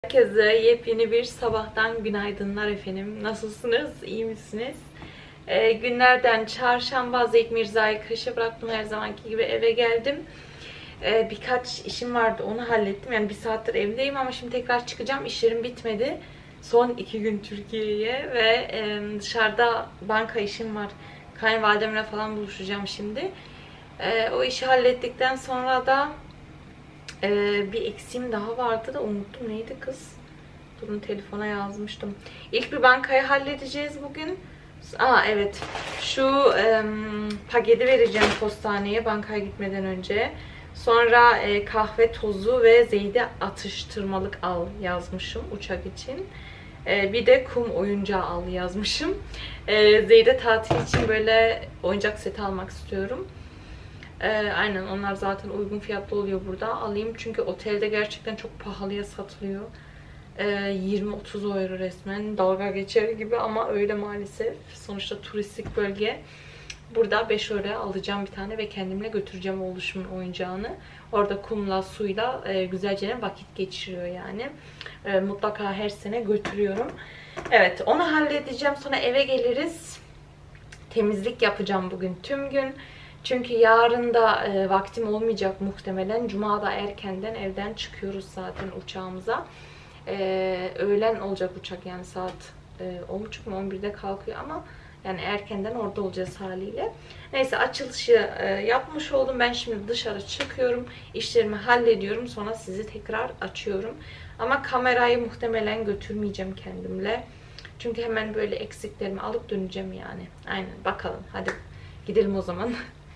Herkese yepyeni bir sabahtan günaydınlar efendim. Nasılsınız? İyi misiniz? Günlerden çarşamba Zeyt Mirza'yı kışa bıraktım. Her zamanki gibi eve geldim. Birkaç işim vardı, onu hallettim. Yani bir saattir evdeyim ama şimdi tekrar çıkacağım. İşlerim bitmedi. Son 2 gün Türkiye'ye ve dışarıda banka işim var. Kayınvalidemle falan buluşacağım şimdi. O işi hallettikten sonra da bir eksiğim daha vardı da unuttum. Neydi kız? Durun, telefona yazmıştım. İlk bir bankayı halledeceğiz bugün. Evet. Şu paketi vereceğim postaneye bankaya gitmeden önce. Sonra kahve tozu ve Zeyde atıştırmalık al yazmışım uçak için. Bir de kum oyuncağı al yazmışım. Zeyde tatil için böyle oyuncak seti almak istiyorum. Aynen, onlar zaten uygun fiyatlı oluyor burada. Alayım çünkü otelde gerçekten çok pahalıya satılıyor. 20-30 euro resmen, dalga geçer gibi ama öyle maalesef. Sonuçta turistik bölge. Burada 5 euroya alacağım bir tane ve kendimle götüreceğim oluşumun oyuncağını. Orada kumla, suyla güzelce vakit geçiriyor yani. Mutlaka her sene götürüyorum. Evet, onu halledeceğim. Sonra eve geliriz. Temizlik yapacağım bugün tüm gün. Çünkü yarın da vaktim olmayacak muhtemelen. Cuma'da erkenden evden çıkıyoruz zaten uçağımıza. Öğlen olacak uçak, yani saat 10.30 mu 11'de kalkıyor ama yani erkenden orada olacağız haliyle. Neyse, açılışı yapmış oldum. Ben şimdi dışarı çıkıyorum. İşlerimi hallediyorum. Sonra sizi tekrar açıyorum. Ama kamerayı muhtemelen götürmeyeceğim kendimle. Çünkü hemen böyle eksiklerimi alıp döneceğim yani. Aynen, bakalım. Hadi gidelim o zaman.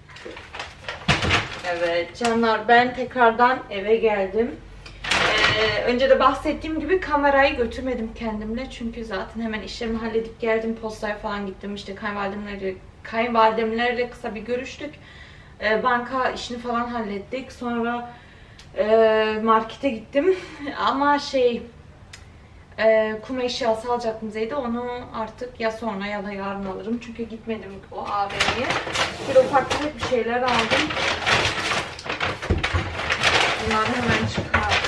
Evet canlar, ben tekrardan eve geldim. Önce de bahsettiğim gibi kamerayı götürmedim kendimle. Çünkü zaten hemen işlerimi halledip geldim. Postaya falan gittim. İşte kayınvalidemlerle kısa bir görüştük. Banka işini falan hallettik. Sonra markete gittim. Ama kum eşyası alacaktım Zeyde. Onu artık ya sonra ya da yarın alırım. Çünkü gitmedim o AVM'ye. Bir ufak tefek bir şeyler aldım. Bunları hemen çıkarttım.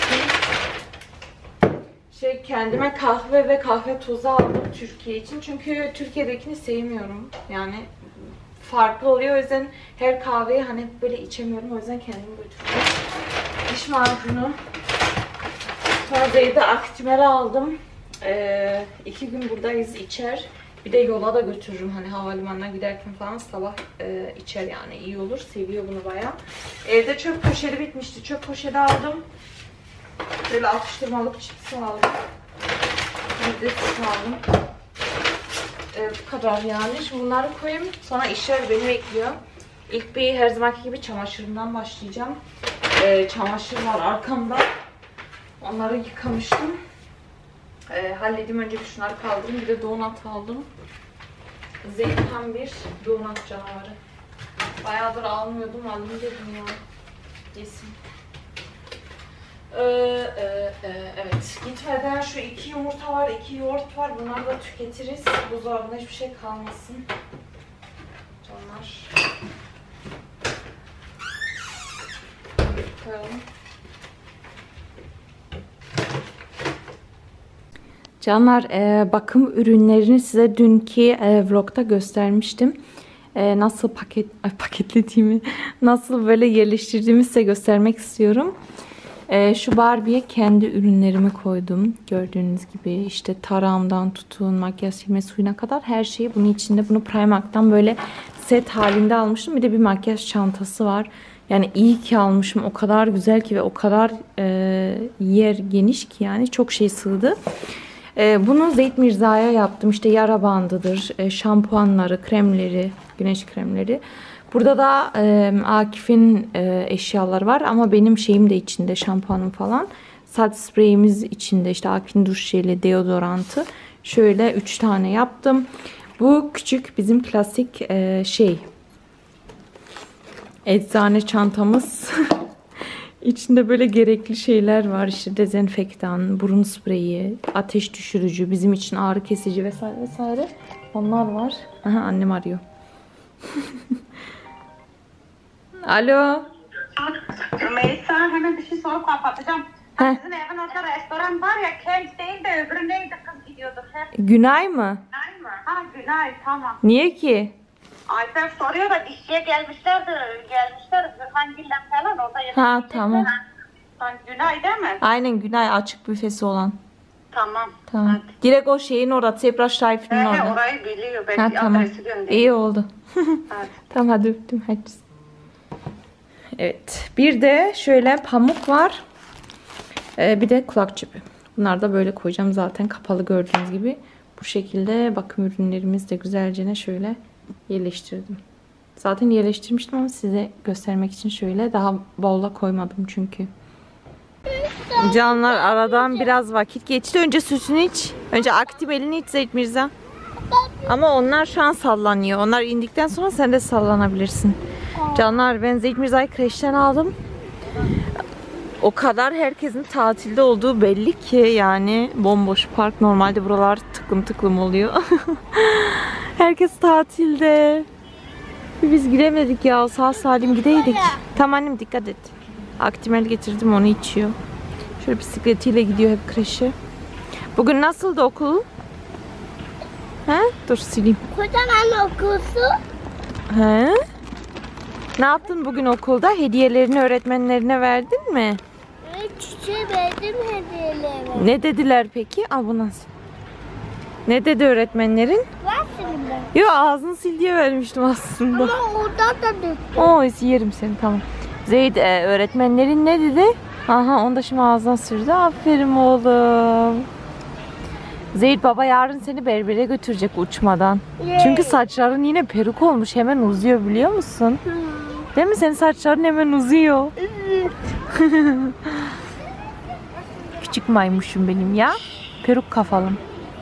Kendime kahve ve kahve tozu aldım Türkiye için. Çünkü Türkiye'dekini sevmiyorum. Yani farklı oluyor. O yüzden her kahveyi hani böyle içemiyorum. O yüzden kendim götürdüm. Diş macunu. Sonra Zeyde Aktimer'i aldım. 2 gün buradayız, içer. Bir de yola da götürürüm. Hani havalimanına giderken falan sabah içer yani, iyi olur. Seviyor bunu bayağı. Evde çöp poşeti bitmişti. Çöp poşeti aldım. Böyle atıştırmalık çips aldım. Bir de süt aldım. Bu kadar yani. Şimdi bunları koyayım. Sonra işler beni bekliyor. İlk bir her zamanki gibi çamaşırımdan başlayacağım. Çamaşır var arkamda. Onları yıkamıştım. Halledeyim, önce bir şunları kaldırayım. Bir de donat aldım. Zeyd tam bir donat canavarı. Bayağıdır almıyordum. Alayım dedim ya. Yesin. Evet. Gitmeden şu 2 yumurta var, 2 yoğurt var. Bunları da tüketiriz. Buzdolabında hiçbir şey kalmasın. Canlar. Koyalım. Canlar, bakım ürünlerini size dünkü vlogda göstermiştim. Nasıl paketlediğimi, nasıl böyle yerleştirdiğimi size göstermek istiyorum. Şu Barbie'ye kendi ürünlerimi koydum. Gördüğünüz gibi işte tarağımdan tutun, makyaj silme suyuna kadar her şeyi bunun içinde. Bunu Primark'tan böyle set halinde almıştım. Bir de bir makyaj çantası var. Yani iyi ki almışım. O kadar güzel ki ve o kadar yer geniş ki yani çok şey sığdı. Bunu Zeyt Mirza'ya yaptım. İşte yara bandıdır, şampuanları, kremleri, güneş kremleri. Burada da Akif'in eşyaları var ama benim şeyim de içinde, şampuanım falan. Saç spreyimiz içinde, işte Akif'in duş jeli, deodorantı. Şöyle 3 tane yaptım. Bu küçük bizim klasik eczane çantamız. İçinde böyle gerekli şeyler var. İşte dezenfektan, burun spreyi, ateş düşürücü, bizim için ağrı kesici vesaire vesaire. Onlar var. Aha, annem arıyor. Alo. Rümeysa, hemen bir şey sorup kapatacağım. Heh. Bizim evin orada restoran var ya, Kent değil de öbürü neydi kız gidiyordu hep. Günay mı? Günay mı? Ha Günay, tamam. Niye ki? Ayfer soruyor da dişçiye gelmişler Zırhangil'den falan orada yemek Ha, yiyecekler. tamam. Ha, Günay değil mi? Aynen, Günay, açık büfesi olan. Tamam. Tamam. Hadi. Direkt o şeyin orada, Zebrastreifen'in orada. Orayı biliyor. Ha, Belki tamam. adresi göndereyim. İyi oldu. Hadi. Tamam, hadi öptüm. Hadi. Evet. Bir de şöyle pamuk var. Bir de kulak çöpü. Bunları da böyle koyacağım, zaten kapalı gördüğünüz gibi. Bu şekilde bakım ürünlerimizi de güzelce şöyle yerleştirdim. Zaten yerleştirmiştim ama size göstermek için şöyle daha bavula koymadım çünkü. Canlar, aradan biraz vakit geçti. Önce sütünü iç. Önce Actimel'ini iç Zeyt Mirza. Ama onlar şu an sallanıyor. Onlar indikten sonra sen de sallanabilirsin. Canlar, ben Zeyt Mirza'yı kreşten aldım. O kadar herkesin tatilde olduğu belli ki, yani bomboş park. Normalde buralar tıklım tıklım oluyor. Herkes tatilde. Biz gidemedik ya. Sağ salim gideydik. Tamam annem, dikkat et. Actimel getirdim, onu içiyor. Şöyle bisikletiyle gidiyor hep kreşe. Bugün nasıldı okul? He? Dur sileyim. Kocaman okusu. He? Ne yaptın bugün okulda? Hediyelerini öğretmenlerine verdin mi? Evet, çiçeği verdim hediyeleri. Ne dediler peki? Al bu nasıl? Ne dedi öğretmenlerin? Ver şimdi. Yo, ağzını sil diye vermiştim aslında. Ama oradan da döktüm. Oo, yerim seni, tamam. Zeyd, öğretmenlerin ne dedi? Aha, onu da şimdi ağzına sürdü. Aferin oğlum. Zeyd, baba yarın seni berbere götürecek uçmadan. Çünkü saçların yine peruk olmuş, hemen uzuyor, biliyor musun? Değil mi? Senin saçların hemen uzuyor. Küçük maymuşum benim ya. Peruk kafalım.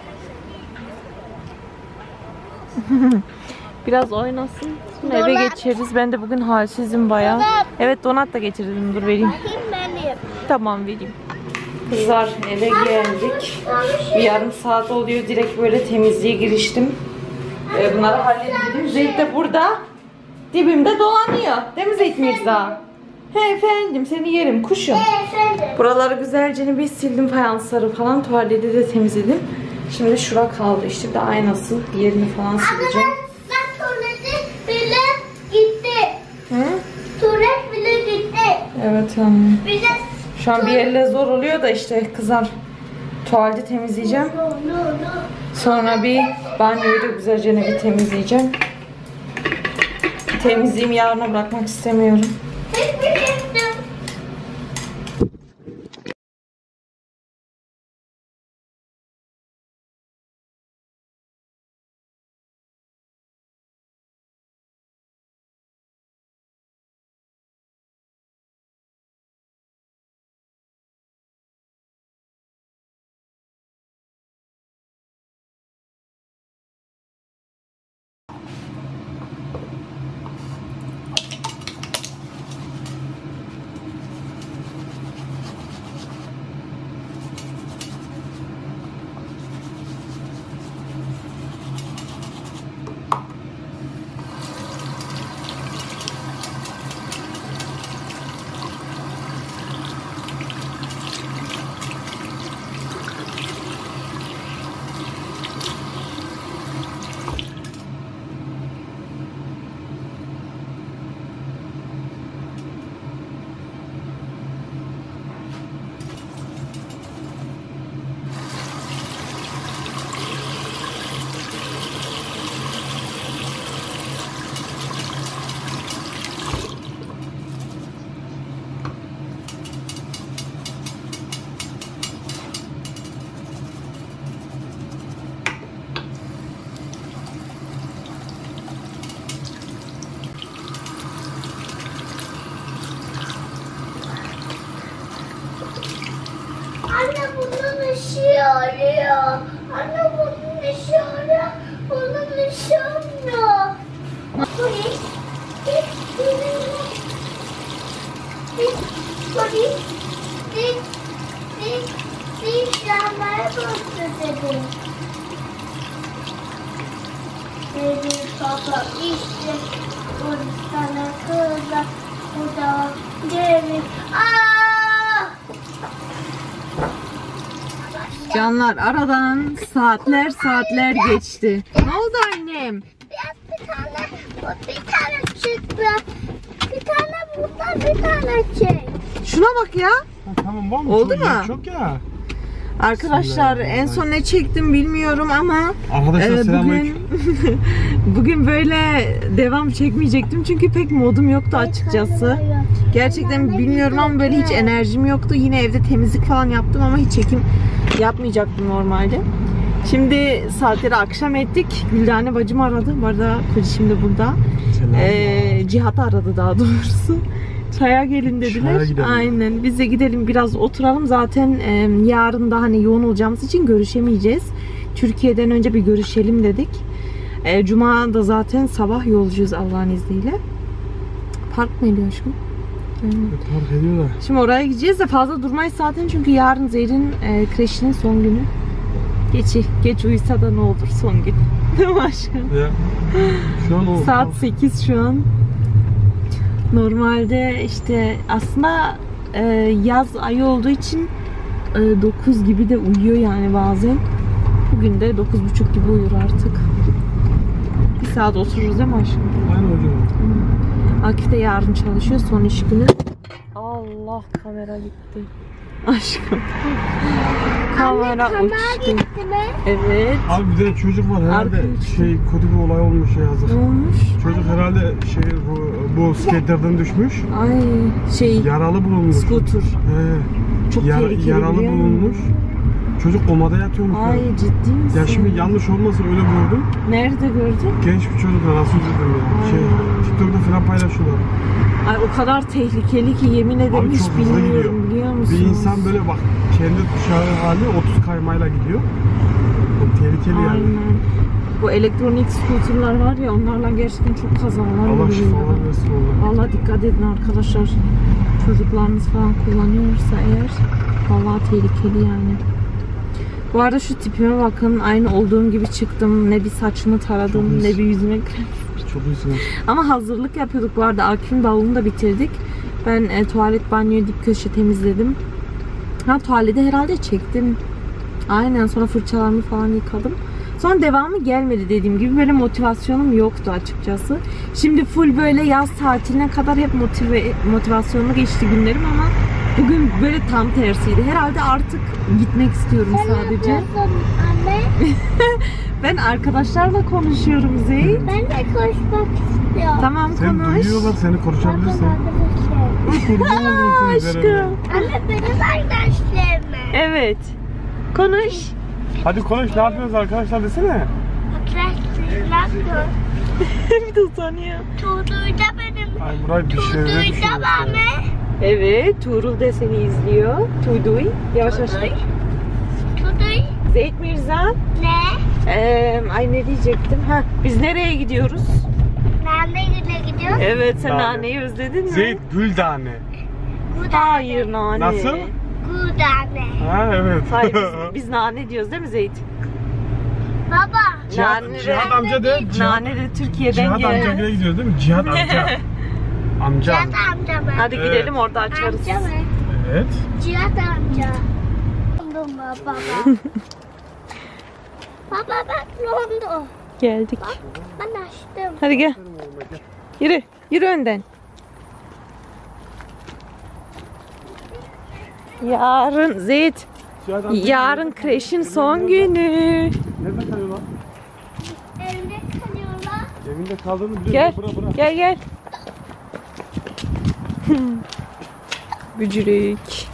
Biraz oynasın. Sonra eve Donat. geçeriz. Ben de bugün halsizim bayağı. Donat. Evet, donat da getirdim. Dur vereyim. Bakayım benim. Tamam, vereyim. Kızlar, eve geldik. Bir yarım saat oluyor. Direkt böyle temizliğe giriştim. Bunları hallettim. Zeyd de burada. Dibimde dolanıyor. Değil mi Zeyd Mirza? He efendim, seni yerim kuşum. Efendim. Buraları güzelce bir sildim, fayansları falan. Tuvaleti de temizledim. Şimdi şura kaldı. İşte bir de aynası. Yerini falan sileceğim. Ben tuvalete bile gitti. Hı? Tuvalet bile gitti. Evet anne. Bir de Şu an bir elle zor oluyor da işte kızlar. Tuvaleti temizleyeceğim. no. Sonra bir banyoyu da güzelce bir temizleyeceğim. Temizliğimi yarına bırakmak istemiyorum. Hiçbir şey yaptım. Anne bunun ışığı arıyor. Anne bunun ışığı arıyor. Bunun ışığı arıyor. Polis. Polis. Camlara bastı dedi. Dedi baba işte polis sana kızla. Bu da demiş. Aaa! Canlar aradan saatler geçti. Ne oldu annem? Bir tane çıktı. Bir tane bundan bir tane çek. Şuna bak ya. Tamam var mı? Oldu Çok mu? ya, çok ya. Arkadaşlar en son ne çektim bilmiyorum ama Arkadaşlar selamünaleyküm. bugün böyle devam çekmeyecektim çünkü pek modum yoktu açıkçası. Gerçekten bilmiyorum ama böyle hiç enerjim yoktu. Yine evde temizlik falan yaptım ama hiç çekim yapmayacaktım normalde. Şimdi saatleri akşam ettik. Güldane bacım aradı. Bu arada kocacığım da burada. Cihat aradı daha doğrusu. Çaya gelin dediler. Çaya gidelim. Aynen. Biz de gidelim biraz oturalım. Zaten yarın da hani yoğun olacağımız için görüşemeyeceğiz. Türkiye'den önce bir görüşelim dedik. Cuma da zaten sabah yolcuyuz Allah'ın izniyle. Park mı ediyor aşkım? Park ediyor da. Şimdi oraya gideceğiz de fazla durmayız zaten çünkü yarın Zehir'in kreşinin son günü. Geç uyusa da ne olur son gün. Değil mi aşkım? Ya. Şu an o. Saat 8 şu an. Normalde işte aslında yaz ayı olduğu için 9 gibi de uyuyor yani bazen. Bugün de 9.30 gibi uyur artık. Bir saat otururuz değil mi aşkım? Aynen hocam. Akif de yarın çalışıyor son iş günü. Allah kamera gitti. Aşkım. Kamera uçtu. Gitti mi? Evet. Abi bir de çocuk var herhalde Arkadaş. kötü bir olay olmuş ya yazık. Ne olmuş? Çocuk herhalde bu skaterden düşmüş. Ay Yaralı bulunmuş. Scooter. He. Çok tehlikeli yaralı biliyor musun? bulunmuş. Çocuk komada yatıyormuş. Ay ya. ciddi misin? Ya şimdi yanlış olmasın öyle gördüm. Nerede gördün? Genç bir çocuk nasıl üzüldüm ya. TikTok'ta falan paylaşıyorlar. Ay o kadar tehlikeli ki yemin ederim Abi hiç çok hızlı bilmiyorum gidiyor. biliyor musun? Bir insan böyle bak kendi dışarı hali 30 kaymayla gidiyor. Çok tehlikeli yani. Aynen. Bu elektronik scooterlar var ya onlarla gerçekten çok kazalar Allah oluyor. şifalar versin oğlum. Valla dikkat edin arkadaşlar. Çocuklarınız falan kullanıyorsa eğer vallahi tehlikeli yani. Bu arada şu tipime bakın. Aynı olduğum gibi çıktım. Ne bir saçımı taradım Çok ne bir yüzüme krem. Çok iyisin. Ama hazırlık yapıyorduk bu arada. Akif'in bavulunu da bitirdik. Ben tuvalet banyoyu dip köşe temizledim. Ha tuvalete herhalde çektim. Aynen sonra fırçalarımı falan yıkadım. Sonra devamı gelmedi dediğim gibi. Böyle motivasyonum yoktu açıkçası. Şimdi full böyle yaz tatiline kadar hep motivasyonlu geçti günlerim ama bugün böyle tam tersiydi. Herhalde artık gitmek istiyorum sadece. Anne. Ben arkadaşlarla konuşuyorum Zeyn. Ben de konuşmak istiyorum. Tamam Seni konuş. duyuyorlar seni konuşabilirsin. Kurban oldum seni Aşkım. veremem. Anne benim arkadaşlarım. Evet. Konuş. Hadi konuş ne yapıyoruz arkadaşlar desene. Arkadaşlarım ne yapıyor? Bir de utanıyor. Tuğduy'da benim. Ay Muray bir şeyler Tuğduy'da düşünüyorsun. bana. Evet, Tuğrul da seni izliyor. Tuyduy. Yavaş yavaş. Tuğduy. Zeyt Mirza. Ne? Ay ne diyecektim? Ha, biz nereye gidiyoruz? Nereye gidiyor? Evet, sen Nane. naneyi özledin mi? Zeyt Güldane. Hayır nane. Nasıl? Gudane. Ha evet. Hayır biz nane diyoruz değil mi Zeyt? Baba. Cihat amca de. Nane de Türkiye'den Cihat amca geldi. güne gidiyoruz değil mi? Cihat amca. Amca. Cihat amca mı? Hadi Evet. gidelim orada açarız. Amca mı? Evet. Cihat amca. Oldu mu baba? Baba bak ne oldu? Geldik. Ben açtım. Hadi gel. Yürü. Yürü önden. Yarın Zeyt. Cihat amca. Yarın kreşin son günü. Nerede kalıyorlar? Evde kalıyorlar. Evinde kaldığını biliyorum. Gel. Bırak. Gel gel. Bücürük.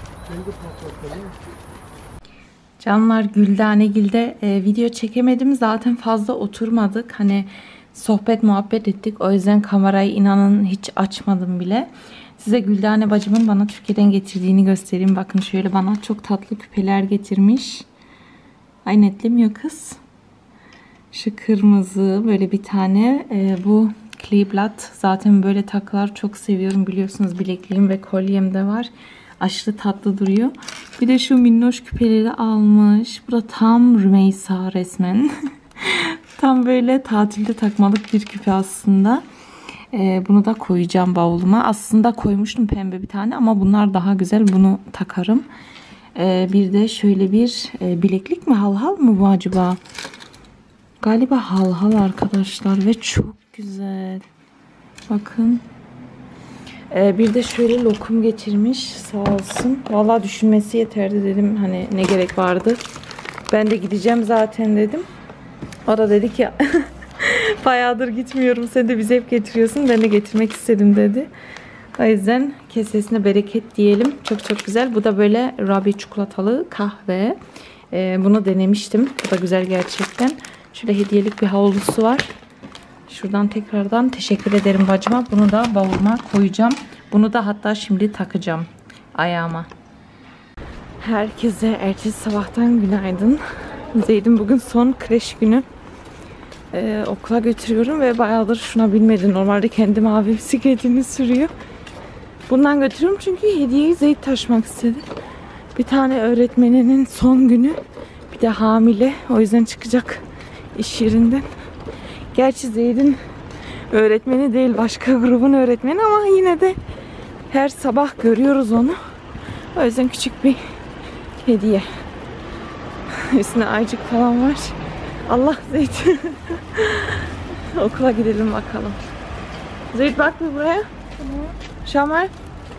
Canlar Güldanegil'de video çekemedim. Zaten fazla oturmadık. Hani sohbet muhabbet ettik. O yüzden kamerayı inanın hiç açmadım bile. Size Güldane bacımın bana Türkiye'den getirdiğini göstereyim. Bakın şöyle bana çok tatlı küpeler getirmiş. Ay netlemiyor kız. Şu kırmızı böyle bir tane. Bu Kleeblatt. Zaten böyle takılar çok seviyorum. Biliyorsunuz bilekliğim ve kolyem de var. Aşırı tatlı duruyor. Bir de şu minnoş küpeleri almış. Bu da tam Rümeysa resmen. Tam böyle tatilde takmalık bir küpe aslında. Bunu da koyacağım bavuluma. Aslında koymuştum pembe bir tane ama bunlar daha güzel. Bunu takarım. Bir de şöyle bir bileklik mi? Halhal mı bu acaba? Galiba halhal arkadaşlar ve çok güzel. Bakın. Bir de şöyle lokum getirmiş. Sağ olsun. Vallahi düşünmesi yeterdi dedim. Hani ne gerek vardı. Ben de gideceğim zaten dedim. O da dedi ki bayağıdır gitmiyorum. Sen de bize hep getiriyorsun. Ben de getirmek istedim dedi. O yüzden kesesine bereket diyelim. Çok çok güzel. Bu da böyle Rabi çikolatalı kahve. Bunu denemiştim. Bu da güzel gerçekten. Şöyle hediyelik bir havlusu var. Şuradan tekrardan teşekkür ederim bacıma. Bunu da bavuluma koyacağım. Bunu da hatta şimdi takacağım ayağıma. Herkese ertesi sabahtan günaydın. Zeyd'in bugün son kreş günü. Okula götürüyorum ve bayağıdır şuna binmedi. Normalde kendi mavi bisikletini sürüyor. Bundan götürüyorum çünkü hediyeyi Zeyd taşımak istedi. Bir tane öğretmeninin son günü. Bir de hamile. O yüzden çıkacak iş yerinden. Gerçi Zeyd'in öğretmeni değil, başka grubun öğretmeni ama yine de her sabah görüyoruz onu. O yüzden küçük bir hediye. Üstüne aycık falan var. Allah Zeyd. Okula gidelim bakalım. Zeyd bak bir buraya. Şamar.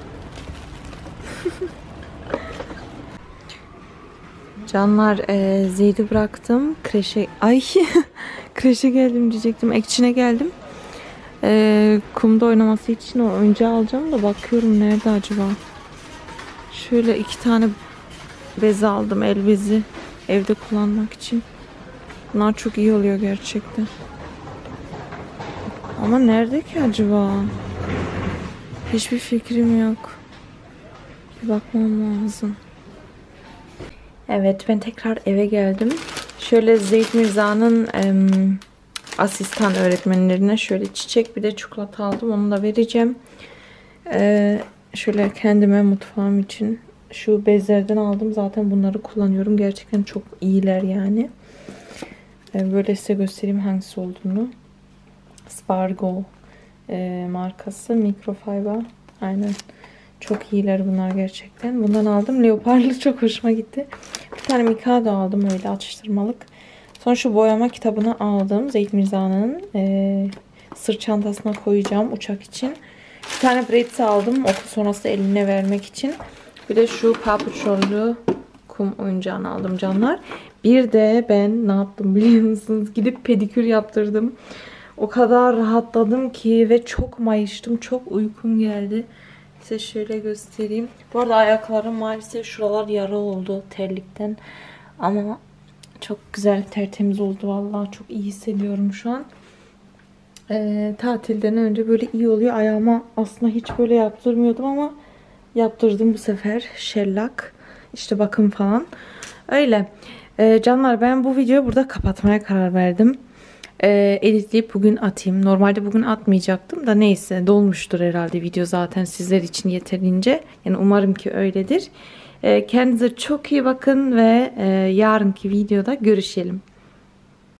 Canlar, Zeyd'i bıraktım. Kreşe, kreşe geldim diyecektim. Ekçin'e geldim. Kumda oynaması için o oyuncağı alacağım da bakıyorum nerede acaba. Şöyle 2 tane bez aldım, el bezi. Evde kullanmak için. Bunlar çok iyi oluyor gerçekten. Ama nerede ki acaba? Hiçbir fikrim yok. Bir bakmam lazım. Evet, ben tekrar eve geldim. Şöyle Zeyd Mirza'nın asistan öğretmenlerine şöyle çiçek bir de çikolata aldım. Onu da vereceğim. Şöyle kendime mutfağım için şu bezlerden aldım. Zaten bunları kullanıyorum. Gerçekten çok iyiler yani. Böyle size göstereyim hangisi olduğunu. Spargo markası. Microfiber. Aynen. Çok iyiler bunlar gerçekten. Bundan aldım. Leoparlı çok hoşuma gitti. Bir tane Mikado aldım öyle atıştırmalık. Sonra şu boyama kitabını aldım. Zeyd Mirza'nın sırt çantasına koyacağım uçak için. Bir tane Bretzi aldım. Okul sonrası eline vermek için. Bir de şu papuçolu kum oyuncağını aldım canlar. Bir de ben ne yaptım biliyor musunuz? Gidip pedikür yaptırdım. O kadar rahatladım ki ve çok mayıştım. Çok uykum geldi. Size şöyle göstereyim. Bu arada ayaklarım maalesef şuralar yara oldu terlikten. Ama çok güzel tertemiz oldu vallahi. Çok iyi hissediyorum şu an. Tatilden önce böyle iyi oluyor. Ayağıma aslında hiç böyle yaptırmıyordum ama yaptırdım bu sefer. Şellak. İşte bakım falan. Öyle. Canlar, ben bu videoyu burada kapatmaya karar verdim. Editleyip bugün atayım. Normalde bugün atmayacaktım da neyse, dolmuştur herhalde video zaten sizler için yeterince. Yani umarım ki öyledir. Kendinize çok iyi bakın ve yarınki videoda görüşelim.